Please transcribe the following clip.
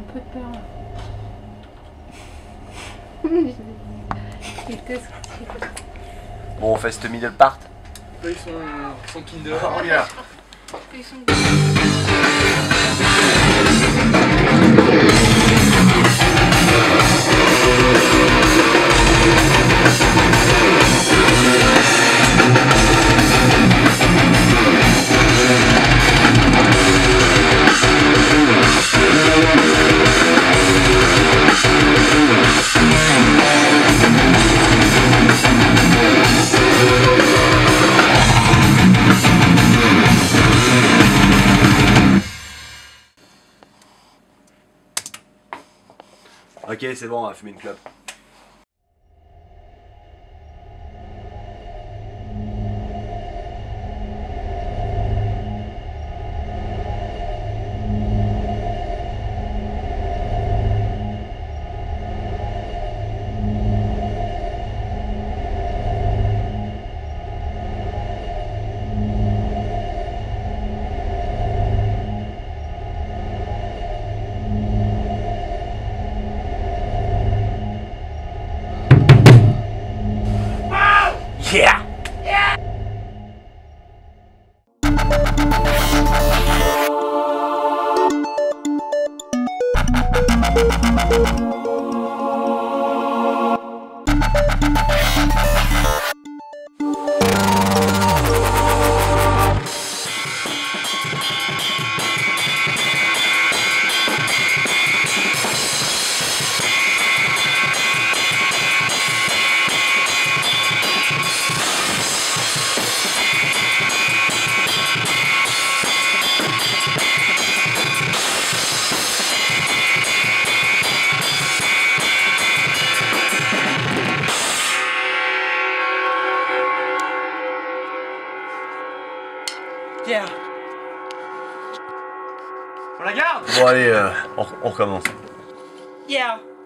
peu peur là. Bon, on fait cette middle part. Eux ils sont Kinder. Oh yeah. Ils sont... Ok, c'est bon, on va fumer une clope. Yeah! Yeah. On la garde. Bon allez, on recommence. Yeah.